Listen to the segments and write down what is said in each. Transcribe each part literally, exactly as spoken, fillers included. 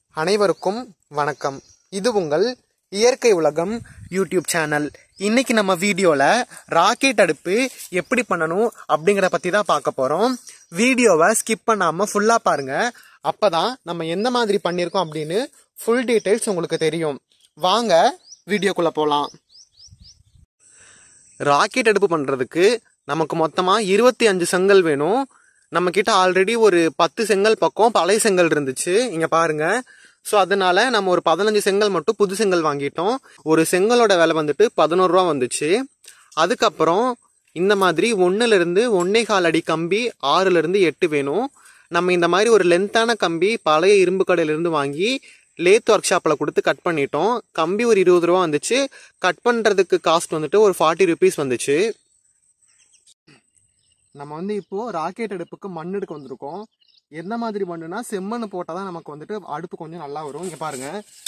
அனைவருக்கும் வணக்கம். இது உங்கள் இயற்கை உலகம் யூடியூப் சேனல். இன்னைக்கு நம்ம வீடியோல ராக்கெட் அடுப்பு எப்படி பண்ணணும் அப்படிங்கிற பத்தி தான் பார்க்க போறோம். வீடியோவை ஸ்கிப் பண்ணாம ஃபுல்லா பாருங்க. அப்பதான் நம்ம எந்த மாதிரி பண்ணிருக்கோம் அப்படின்னு ஃபுல் டீடைல்ஸ் உங்களுக்கு தெரியும். வாங்க வீடியோக்குள்ள போலாம். ராக்கெட் அடுப்பு பண்றதுக்கு நமக்கு மொத்தமா இருபத்தி அஞ்சு செங்கல் வேணும். நம்ம கிட்ட ஆல்ரெடி ஒரு பத்து செங்கல் பக்கம் பழைய செங்கல் இருந்துச்சு, இங்க பாருங்க. ஸோ அதனால நம்ம ஒரு பதினஞ்சு செங்கல் மட்டும் புது செங்கல் வாங்கிட்டோம். ஒரு செங்கலோட விலை வந்துட்டு பதினோரு ரூபா வந்துச்சு. அதுக்கப்புறம் இந்த மாதிரி ஒன்னுல இருந்து ஒன்னே கால் அடி கம்பி ஆறுல இருந்து எட்டு வேணும். நம்ம இந்த மாதிரி ஒரு லென்த்தான கம்பி பழைய இரும்பு கடையில இருந்து வாங்கி லேத் ஒர்க் ஷாப்ல கொடுத்து கட் பண்ணிட்டோம். கம்பி ஒரு இருபது ரூபா வந்துச்சு. கட் பண்றதுக்கு காஸ்ட் வந்துட்டு ஒரு ஃபார்ட்டி ருபீஸ் வந்துச்சு. நம்ம வந்து இப்போ ராக்கெட் அடுப்புக்கு மண் எடுக்க வந்திருக்கோம். எந்த மாதிரி மண்ணுனா செம்மண் போட்டாதான் நமக்கு வந்துட்டு அடுப்பு கொஞ்சம் நல்லா வரும். இங்க பாருங்க,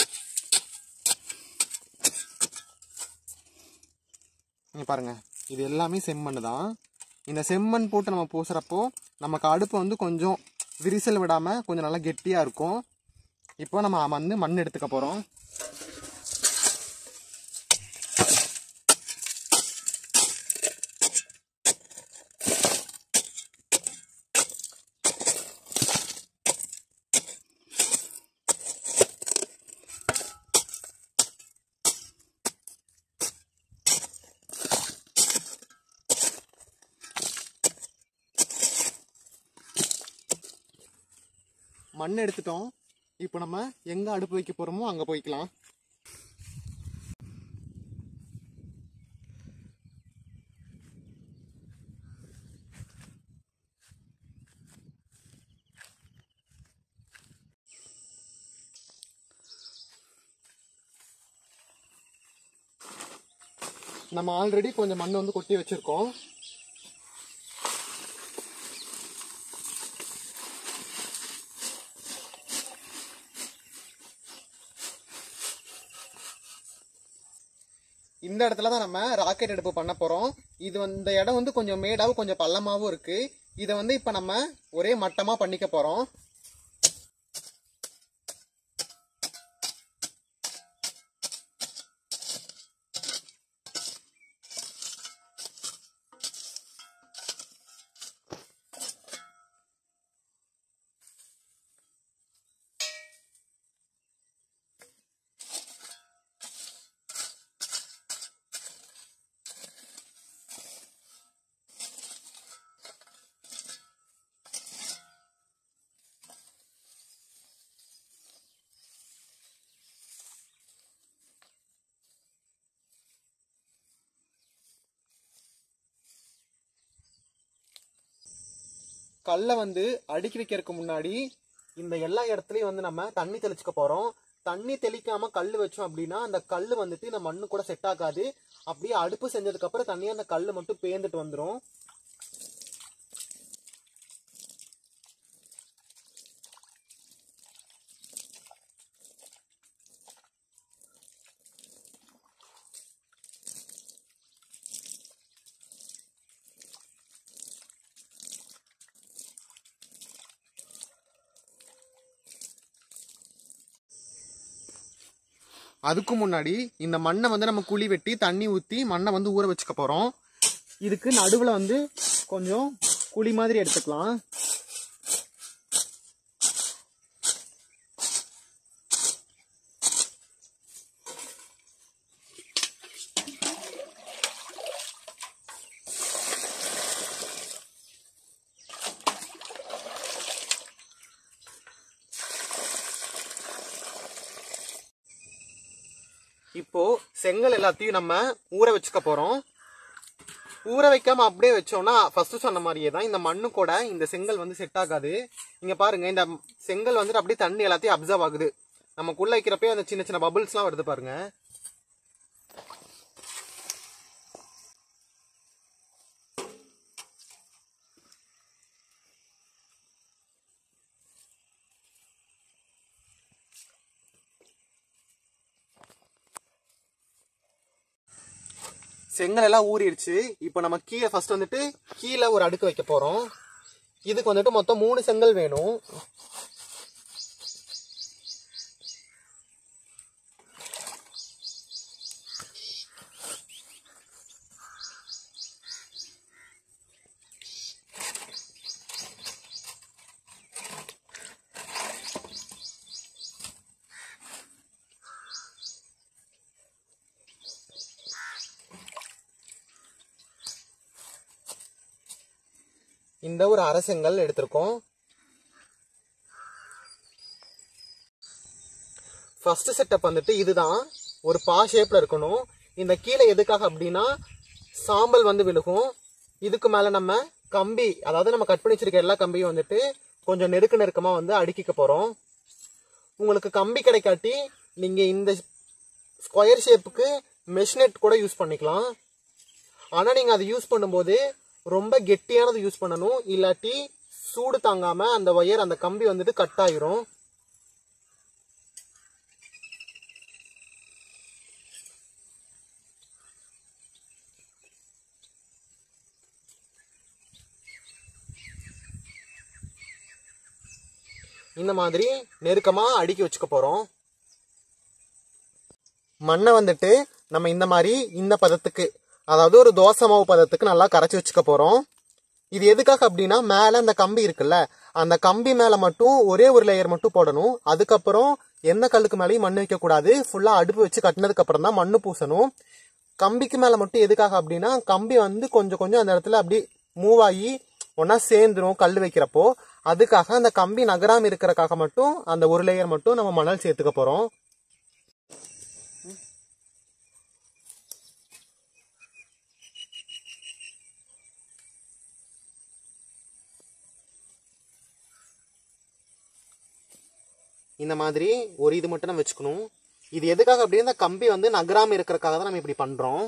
இங்க பாருங்க, இது எல்லாமே செம்மண் தான். இந்த செம்மண் போட்டு நம்ம பூசுறப்போ நமக்கு அடுப்பு வந்து கொஞ்சம் விரிசல் விடாம கொஞ்சம் நல்லா கெட்டியா இருக்கும். இப்போ நம்ம வந்து மண் எடுத்துக்க போறோம். மண் எடுத்துட்டோம். இப்போ நம்ம எங்க அடுப்பு வைக்க போறோமோ அங்க போய்க்கலாம். நம்ம ஆல்ரெடி கொஞ்சம் மண் வந்து கொட்டி வச்சிருக்கோம். இந்த இடத்துல தான் நம்ம ராக்கெட் அடுப்பு பண்ண போறோம். இது இந்த இடம் வந்து கொஞ்சம் மேடாவும் கொஞ்சம் பள்ளமாவும் இருக்கு. இதை வந்து இப்ப நம்ம ஒரே மட்டமா பண்ணிக்க போறோம். கல்லை வந்து அடுக்கி வைக்கிறதுக்கு முன்னாடி இந்த எல்லா இடத்துலயும் வந்து நம்ம தண்ணி தெளிச்சுக்க போறோம். தண்ணி தெளிக்காம கல் வச்சோம் அப்படின்னா அந்த கல் வந்துட்டு இந்த மண்ணு கூட செட் ஆகாது. அப்படியே அடுப்பு செஞ்சதுக்கு அப்புறம் தண்ணியா அந்த கல் மட்டும் பேந்துட்டு வந்துடும். அதுக்கு முன்னாடி இந்த மண்ணை வந்து நம்ம குழி வெட்டி தண்ணி ஊற்றி மண்ணை வந்து ஊற வச்சுக்க போறோம். இதுக்கு நடுவில் வந்து கொஞ்சம் குழி மாதிரி எடுத்துக்கலாம். இப்போ செங்கல் எல்லாத்தையும் நம்ம ஊற வச்சுக்க போறோம். ஊற வைக்காம அப்படியே வச்சோம்னா ஃபர்ஸ்ட் சொன்ன மாதிரியே தான் இந்த மண்ணு கூட இந்த செங்கல் வந்து செட் ஆகாது. இங்க பாருங்க, இந்த செங்கல் வந்துட்டு அப்படியே தண்ணி எல்லாத்தையும் அப்சர்வ் ஆகுது. நமக்குள்ள வைக்கிறப்பே அந்த சின்ன சின்ன பபிள்ஸ் எல்லாம் வருது பாருங்க. செங்கல் எல்லாம் ஊறிடுச்சு. இப்போ நம்ம கீழே ஃபர்ஸ்ட் வந்துட்டு கீழே ஒரு அடுக்கு வைக்க போறோம். இதுக்கு வந்துட்டு மொத்தம் மூணு செங்கல் வேணும். இந்த ஒரு அரை செங்கல் எடுத்திருக்கோம். ஃபர்ஸ்ட் செட்டப் வந்துட்டு இதுதான், ஒரு பா ஷேப்ல இருக்கணும். இந்த கீழே எதுக்காக அப்படின்னா சாம்பல் வந்து விழுகும். இதுக்கு மேல நம்ம கம்பி, அதாவது நம்ம கட் பண்ணி வச்சிருக்க எல்லா கம்பியும் வந்துட்டு கொஞ்சம் நெருக்க நெருக்கமா வந்து அடுக்கிக்க போறோம். உங்களுக்கு கம்பி கிடைக்காட்டி நீங்க இந்த ஸ்கொயர் ஷேப்புக்கு மெஷ்நெட் கூட யூஸ் பண்ணிக்கலாம். ஆனா நீங்க அதை யூஸ் பண்ணும்போது ரொம்ப கெட்டியானது யூஸ் பண்ணணும், இல்லாட்டி சூடு தாங்காம அந்த ஒயர் அந்த கம்பி வந்துட்டு கட் ஆயிரும். இந்த மாதிரி நெருக்கமா அடுக்கி வச்சுக்க போறோம். மண்ணை வந்துட்டு நம்ம இந்த மாதிரி இந்த பதத்துக்கு, அதாவது ஒரு தோசை மாவு பதத்துக்கு நல்லா கரைச்சி வச்சுக்க போறோம். இது எதுக்காக அப்படின்னா மேல அந்த கம்பி இருக்குல்ல, அந்த கம்பி மேல மட்டும் ஒரே ஒரு லேயர் மட்டும் போடணும். அதுக்கப்புறம் எந்த கல்லுக்கு மேலேயும் மண் வைக்க கூடாது. ஃபுல்லா அடுப்பு வச்சு கட்டினதுக்கு அப்புறம் தான் மண்ணு பூசணும். கம்பிக்கு மேல மட்டும் எதுக்காக அப்படின்னா கம்பி வந்து கொஞ்சம் கொஞ்சம் அந்த இடத்துல அப்படி மூவ் ஆகி ஒன்னா சேர்ந்துரும் கல் வைக்கிறப்போ. அதுக்காக அந்த கம்பி நகராம இருக்கிறக்காக மட்டும் அந்த ஒரு லேயர் மட்டும் நம்ம மணல் சேர்த்துக்க போறோம். இந்த மாதிரி ஒரு இது மட்டும் நம்ம வச்சுக்கணும். இது எதுக்காக அப்படின்னா இந்த கம்பி வந்து நகராம இருக்கிறக்காக தான் நம்ம இப்படி பண்றோம்.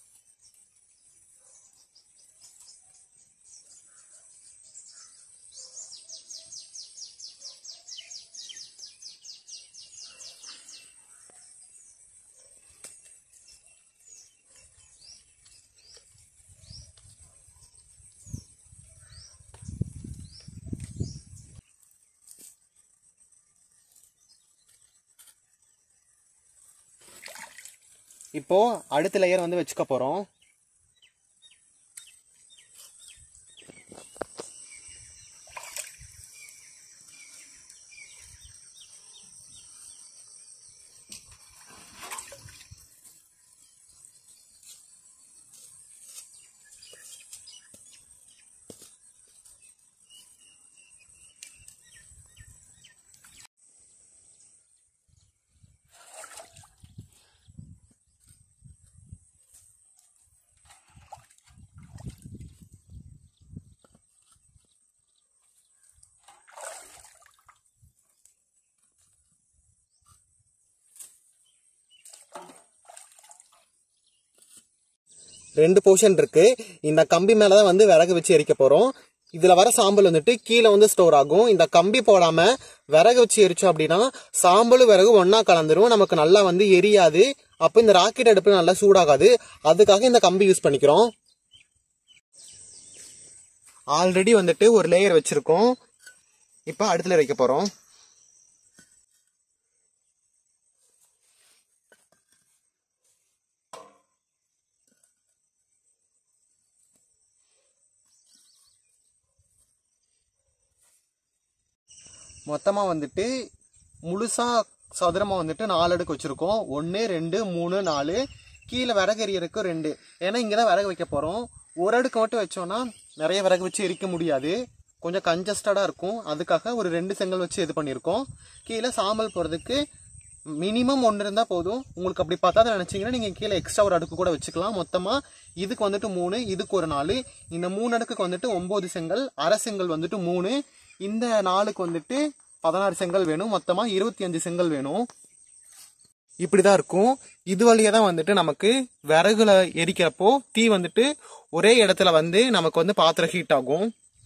இப்போ அடுத்த லேயர் வந்து வச்சுக்க போறோம். ரெண்டு போர்ஷன் இருக்கு. இந்த கம்பி மேலதான் வந்து விறகு வச்சு எரிக்க போறோம். இதுல வர சாம்பல் வந்துட்டு கீழே வந்து ஸ்டோர் ஆகும். இந்த கம்பி போடாம விறகு வச்சு எரிச்சோம் அப்படின்னா சாம்பலும் விறகு ஒன்னா கலந்துரும், நமக்கு நல்லா வந்து எரியாது. அப்ப இந்த ராக்கெட் அடுப்பு நல்லா சூடாகாது. அதுக்காக இந்த கம்பி யூஸ் பண்ணிக்கிறோம். ஆல்ரெடி வந்துட்டு ஒரு லேயர் வச்சிருக்கோம். இப்ப அடுத்த லேயர் வைக்க போறோம். மொத்தமா வந்துட்டு முழுசா சதுரமா வந்துட்டு நாலு அடுக்கு வச்சிருக்கோம். ஒன்னு ரெண்டு மூணு நாலு. கீழே விறகு எரியறதுக்கு ரெண்டு. ஏன்னா இங்கதான் விறகு வைக்க போறோம். ஒரு அடுக்கு மட்டும் வச்சோம்னா நிறைய விறகு வச்சு எரிக்க முடியாது, கொஞ்சம் கன்ஜஸ்டடா இருக்கும். அதுக்காக ஒரு ரெண்டு செங்கல் வச்சு இது பண்ணியிருக்கோம். கீழே சாம்பல் போறதுக்கு மினிமம் ஒன்று இருந்தா போதும். உங்களுக்கு அப்படி பார்த்தா நினைச்சீங்கன்னா நீங்க கீழே எக்ஸ்ட்ரா ஒரு அடுக்கு கூட வச்சுக்கலாம். மொத்தமா இதுக்கு வந்துட்டு மூணு, இதுக்கு ஒரு நாலு. இந்த மூணு அடுக்குக்கு வந்துட்டு ஒன்பது செங்கல், அரை செங்கல் வந்துட்டு மூணு, இந்த நாளுக்கு வந்துட்டு பதினாறு செங்கல் வேணும். மொத்தமா இருபத்தி அஞ்சு செங்கல் வேணும். இப்படிதான் இருக்கும். இது வழியா தான் வந்துட்டு நமக்கு விறகுல எரிக்கிறப்போ தீ வந்துட்டு ஒரே இடத்துல வந்து நமக்கு வந்து பாத்திரம் ஹீட் ஆகும்.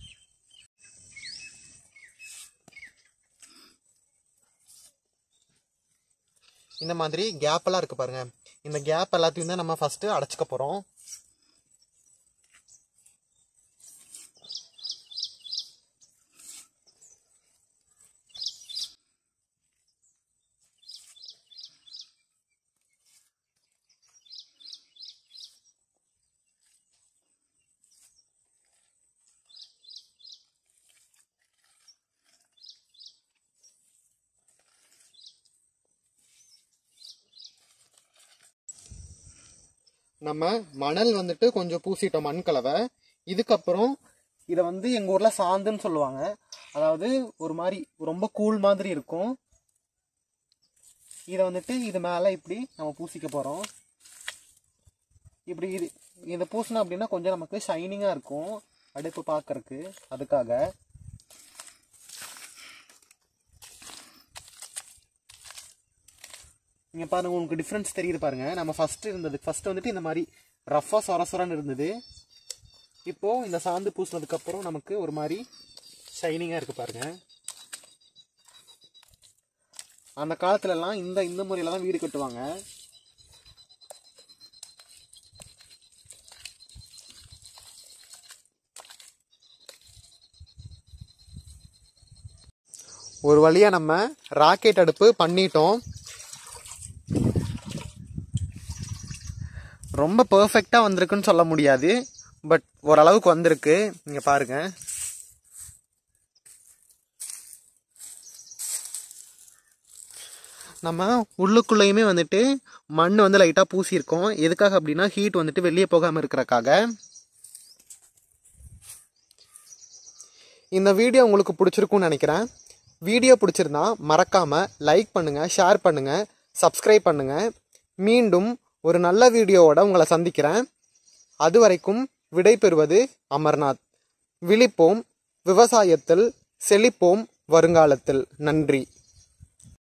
இந்த மாதிரி கேப் எல்லாம் இருக்கு பாருங்க. இந்த கேப் எல்லாத்தையும் தான் நம்ம ஃபர்ஸ்ட் அடைச்சுக்க போறோம். நம்ம மணல் வந்துட்டு கொஞ்சம் பூசிட்டோம், மண் கலவை. இதுக்கப்புறம் இதை வந்து எங்க ஊர்ல சாந்துன்னு சொல்லுவாங்க. அதாவது ஒரு மாதிரி ரொம்ப கூழ் மாதிரி இருக்கும். இதை வந்துட்டு இது மேல இப்படி நம்ம பூசிக்க போறோம். இப்படி இது இதை பூசினா அப்படின்னா கொஞ்சம் நமக்கு ஷைனிங்கா இருக்கும் அடுப்பு பார்க்கறதுக்கு. அதுக்காக இங்க பாருங்க, உங்களுக்கு டிஃப்ரென்ஸ் தெரியுது பாருங்க. நம்ம ஃபர்ஸ்ட் இருந்தது ஃபர்ஸ்ட் வந்துட்டு இந்த மாதிரி ரஃபா சொர சொரன்னு இருந்தது. இப்போ இந்த சாந்து பூசினதுக்கு அப்புறம் நமக்கு ஒரு மாதிரி ஷைனிங்கா இருக்கு பாருங்க. அந்த காலத்துல எல்லாம் இந்த இந்த முறையில தான் வீடு கட்டுவாங்க. ஒரு வழியா நம்ம ராக்கெட் அடுப்பு பண்ணிட்டோம். ரொம்ப பெர்ஃபெக்டா வந்திருக்குன்னு சொல்ல முடியாது, பட் ஓரளவுக்கு வந்திருக்கு. நீங்க பாருங்க. நம்ம உள்ளுக்குள்ளேயுமே வந்துட்டு மண் வந்து லைட்டா பூசியிருக்கோம். எதுக்காக அப்படின்னா ஹீட் வந்துட்டு வெளியே போகாம இருக்கிறக்காக. இந்த வீடியோ உங்களுக்கு பிடிச்சிருக்கும்னு நினைக்கிறேன். வீடியோ பிடிச்சிருந்தா மறக்காம லைக் பண்ணுங்க, ஷேர் பண்ணுங்க, சப்ஸ்கிரைப் பண்ணுங்க. மீண்டும் ஒரு நல்ல வீடியோவோட உங்களை சந்திக்கிறேன். அது வரைக்கும் விடை பெறுவது அமர்நாத். விழிப்போம், விவசாயத்தில் செழிப்போம் வருங்காலத்தில். நன்றி.